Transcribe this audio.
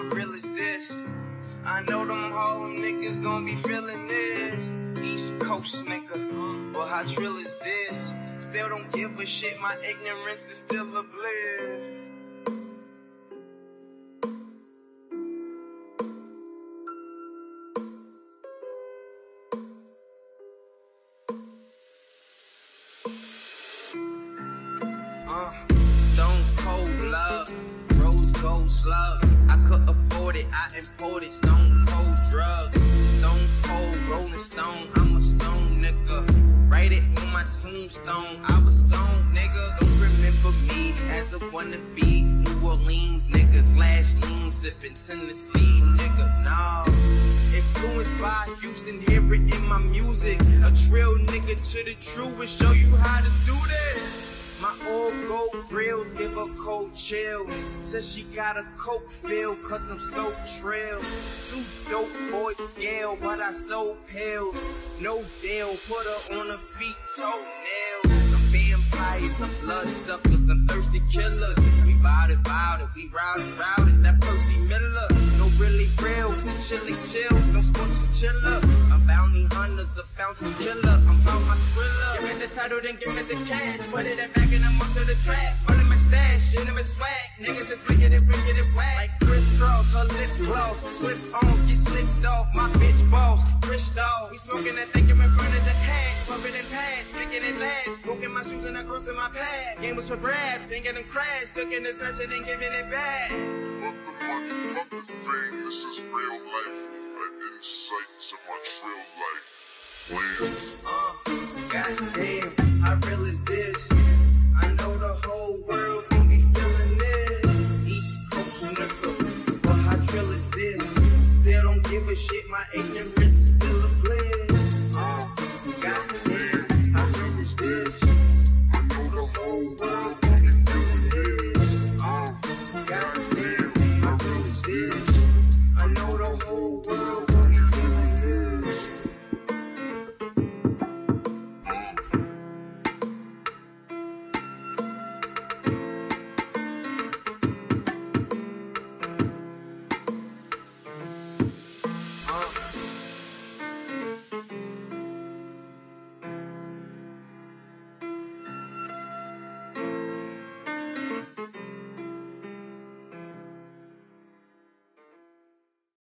how real is this? I know them whole niggas gon' be feeling this. East Coast nigga, but how trill is this? Still don't give a shit, my ignorance is still a bliss. Stone cold love, rose gold slug. I could afford it, I imported stone cold drugs. Stone cold rolling stone, I'm a stone nigga. Write it on my tombstone, I was stone nigga. Don't remember me as a wannabe New Orleans nigga. Slash lean sipping Tennessee nigga, nah. Influenced by Houston, hear it in my music. A trill nigga to the truest, show you how to do this. My old gold grills give her cold chills. Says she got a coke feel, cause I'm so trill. Too dope boy scale, but I sold pills. No deal, put her on her feet, toenails. Them vampires, them blood suckers, them thirsty killers. We bout it, we routed, that Percy Miller. No really real, we chilly chill, no sports chiller. I'm bounty hunters, a bounty killer. I'm about my skrilla. Give me the title, then give me the cash. Put it in back and I'm up to the track. Put in my stash, shit in my swag. Niggas just bring it whack. Like Chris Strauss, her lip gloss. Slip-ons get slipped off, my bitch boss. Crystal, we smoking that thing and we're burning the hash. Pumping in pads, making it last. Broken my shoes and I crossing my pad. Game was for grabs, then get them crashed. Took in the snatch and then giving it back. Fuck the money, fuck the fame, this is real life. An insight to my trill life. Goddamn, how real is this? I know the whole world gon' be feeling this. East Coast nigga, but how trill is this? Still don't give a shit, my ignorance is still a